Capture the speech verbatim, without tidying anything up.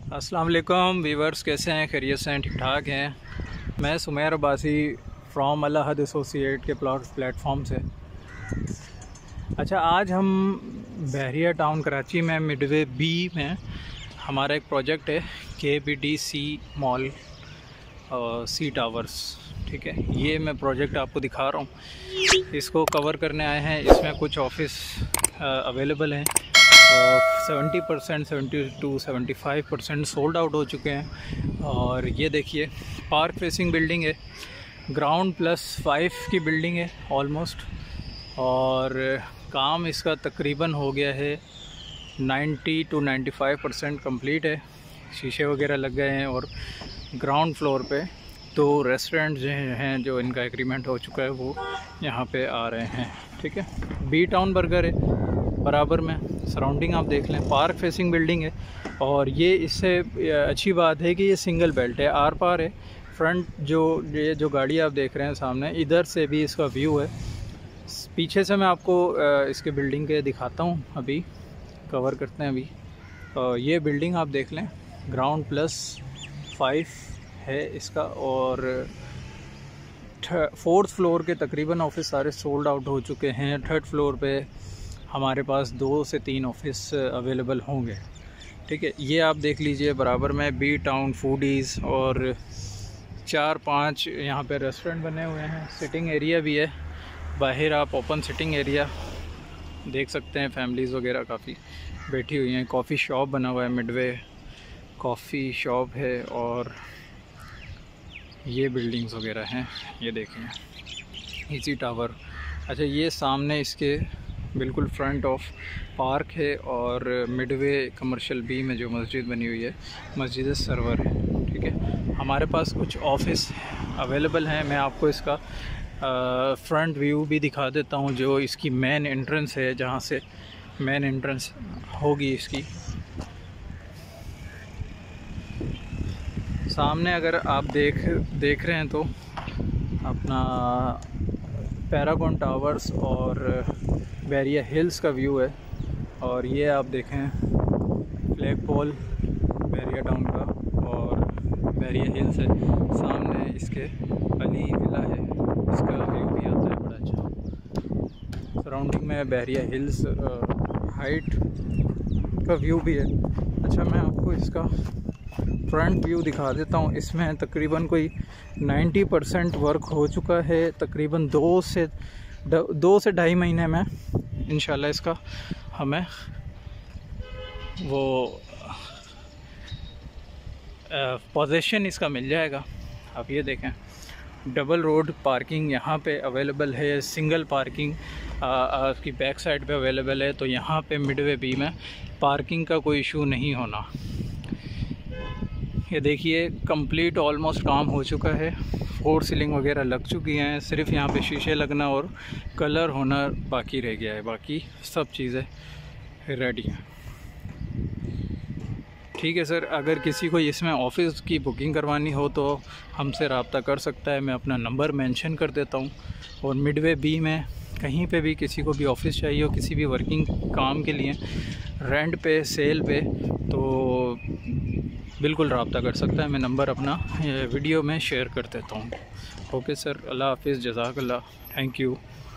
अस्सलाम वालेकुम वीवर्स, कैसे हैं? खैरियत से हैं? ठीक ठाक हैं। मैं सुमेर अब्बासी फ्रॉम अल अहद एसोसिएट के प्लॉट प्लेटफॉर्म से। अच्छा, आज हम बहरिया टाउन कराची में मिडवे बी में हमारा एक प्रोजेक्ट है के B D C mall C towers. ठीक है, ये मैं प्रोजेक्ट आपको दिखा रहा हूँ। इसको कवर करने आए हैं। इसमें कुछ ऑफिस अवेलेबल हैं और seventy percent seventy two seventy five percent sold out हो चुके हैं। और ये देखिए, पार्क फेसिंग बिल्डिंग है, ग्राउंड प्लस फाइव की बिल्डिंग है ऑलमोस्ट। और काम इसका तकरीबन हो गया है ninety two ninety five percent complete है। शीशे वगैरह लग गए हैं। और ग्राउंड फ्लोर पे तो रेस्टोरेंट जो हैं, जो इनका एग्रीमेंट हो चुका है, वो यहाँ पे आ रहे हैं। ठीक है, बी टाउन बर्गर है बराबर में। सराउंडिंग आप देख लें, पार्क फेसिंग बिल्डिंग है। और ये इससे अच्छी बात है कि ये सिंगल बेल्ट है, आर पार है। फ्रंट जो ये जो गाड़ी आप देख रहे हैं सामने, इधर से भी इसका व्यू है। पीछे से मैं आपको इसके बिल्डिंग के दिखाता हूँ। अभी कवर करते हैं। अभी ये बिल्डिंग आप देख लें, ग्राउंड प्लस फाइव है इसका। और फोर्थ फ्लोर के तकरीबन ऑफिस सारे सोल्ड आउट हो चुके हैं। थर्ड फ्लोर पे हमारे पास दो से तीन ऑफिस अवेलेबल होंगे। ठीक है, ये आप देख लीजिए बराबर में बी टाउन फूडीज़। और चार पांच यहाँ पे रेस्टोरेंट बने हुए हैं। सिटिंग एरिया भी है, बाहर आप ओपन सिटिंग एरिया देख सकते हैं। फैमिलीज़ वगैरह काफ़ी बैठी हुई हैं। कॉफ़ी शॉप बना हुआ है, मिडवे कॉफ़ी शॉप है। और ये बिल्डिंग्स वगैरह हैं, ये देखें, इसी टावर। अच्छा, ये सामने इसके बिल्कुल फ्रंट ऑफ पार्क है। और मिडवे कमर्शियल बी में जो मस्जिद बनी हुई है, मस्जिद सरवर है। ठीक है, हमारे पास कुछ ऑफिस अवेलेबल हैं। मैं आपको इसका फ्रंट व्यू भी दिखा देता हूँ, जो इसकी मेन एंट्रेंस है, जहाँ से मेन एंट्रेंस होगी इसकी। सामने अगर आप देख देख रहे हैं तो अपना पैरागॉन टावर्स और बहरिया हिल्स का व्यू है। और ये आप देखें फ्लैग पोल बहरिया टाउन का, और बहरिया हिल्स है सामने। इसके अली विला है, इसका व्यू भी आता है बड़ा अच्छा। सराउंडिंग में बहरिया हिल्स हाइट का व्यू भी है। अच्छा, मैं आपको इसका फ्रंट व्यू दिखा देता हूँ। इसमें तकरीबन कोई नाइन्टी परसेंट वर्क हो चुका है। तकरीबन दो से दो से ढाई महीने में इंशाल्लाह इसका हमें वो पोजीशन इसका मिल जाएगा। आप ये देखें, डबल रोड पार्किंग यहाँ पे अवेलेबल है, सिंगल पार्किंग आपकी बैक साइड पे अवेलेबल है। तो यहाँ पे मिडवे बी में पार्किंग का कोई इशू नहीं होना। ये देखिए, कंप्लीट ऑलमोस्ट काम हो चुका है। फोर सीलिंग वगैरह लग चुकी हैं, सिर्फ यहाँ पे शीशे लगना और कलर होना बाकी रह गया है। बाकी सब चीज़ें रेडी हैं। ठीक है सर, अगर किसी को इसमें ऑफ़िस की बुकिंग करवानी हो तो हमसे रब्ता कर सकता है। मैं अपना नंबर मेंशन कर देता हूँ। और मिडवे बी में कहीं पे भी किसी को भी ऑफ़िस चाहिए हो, किसी भी वर्किंग काम के लिए, रेंट पे, सेल पे, तो बिल्कुल रब्ता कर सकता है। मैं नंबर अपना वीडियो में शेयर कर देता हूँ। ओके सर, अल्लाह हाफिज़, जज़ाकल्लाह, थैंक यू।